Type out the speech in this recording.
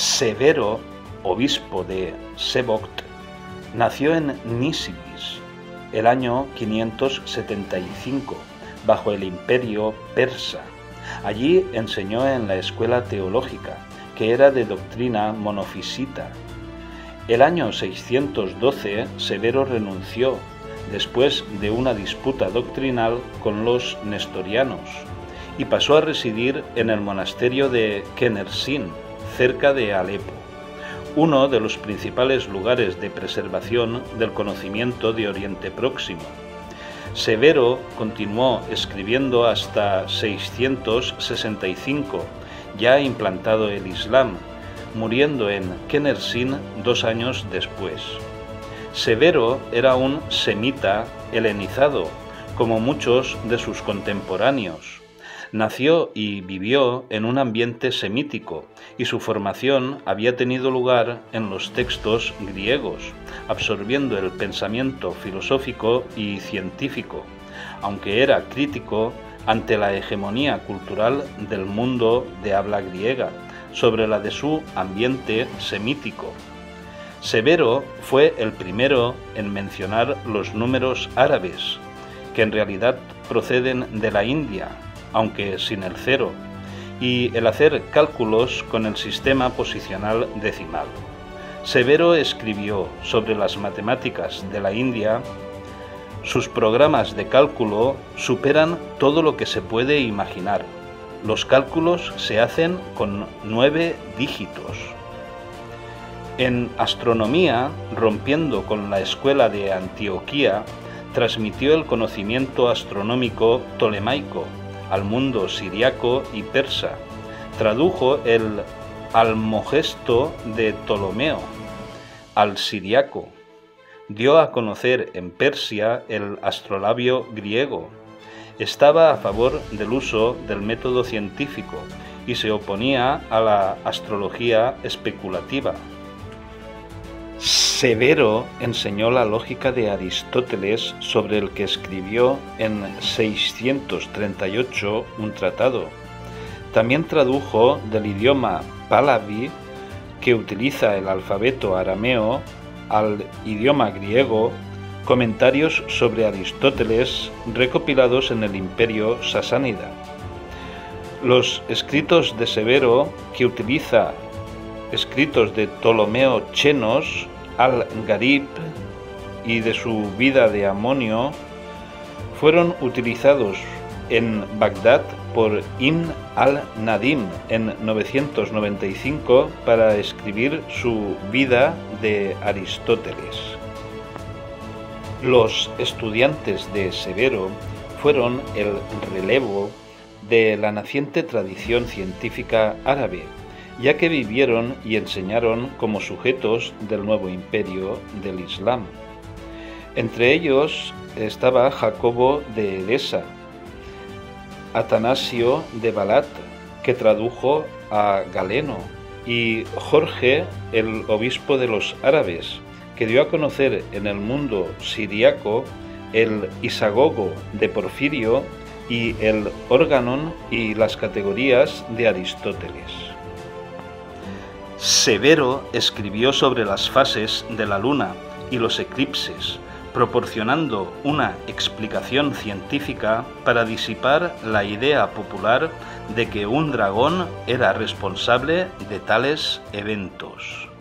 Severo, obispo de Sevoct, nació en Nisibis el año 575, bajo el imperio persa. Allí enseñó en la escuela teológica, que era de doctrina monofisita. El año 612 Severo renunció, después de una disputa doctrinal con los nestorianos, y pasó a residir en el monasterio de Kenersin, cerca de Alepo, uno de los principales lugares de preservación del conocimiento de Oriente Próximo. Severo continuó escribiendo hasta 665, ya implantado el Islam, muriendo en Kenersin 2 años después. Severo era un semita helenizado, como muchos de sus contemporáneos. Nació y vivió en un ambiente semítico, y su formación había tenido lugar en los textos griegos, absorbiendo el pensamiento filosófico y científico, aunque era crítico ante la hegemonía cultural del mundo de habla griega sobre la de su ambiente semítico. Severo fue el primero en mencionar los números árabes, que en realidad proceden de la India, aunque sin el cero, y el hacer cálculos con el sistema posicional decimal. Severo escribió sobre las matemáticas de la India. Sus programas de cálculo superan todo lo que se puede imaginar. Los cálculos se hacen con 9 dígitos. En astronomía, rompiendo con la escuela de Antioquía, transmitió el conocimiento astronómico tolemaico al mundo siriaco y persa. Tradujo el Almogesto de Ptolomeo al siriaco. Dio a conocer en Persia el astrolabio griego. Estaba a favor del uso del método científico y se oponía a la astrología especulativa. Severo enseñó la lógica de Aristóteles, sobre el que escribió en 638 un tratado. También tradujo del idioma pahlavi, que utiliza el alfabeto arameo, al idioma griego, comentarios sobre Aristóteles recopilados en el Imperio Sasánida. Los escritos de Severo, que utiliza escritos de Ptolomeo Chenos, al-Garib y de su vida de Amonio, fueron utilizados en Bagdad por Ibn al-Nadim en 995 para escribir su vida de Aristóteles. Los estudiantes de Severo fueron el relevo de la naciente tradición científica árabe, ya que vivieron y enseñaron como sujetos del nuevo imperio del Islam. Entre ellos estaba Jacobo de Edesa, Atanasio de Balat, que tradujo a Galeno, y Jorge, el obispo de los árabes, que dio a conocer en el mundo siriaco el Isagogo de Porfirio y el Organon y las categorías de Aristóteles. Severo escribió sobre las fases de la luna y los eclipses, proporcionando una explicación científica para disipar la idea popular de que un dragón era responsable de tales eventos.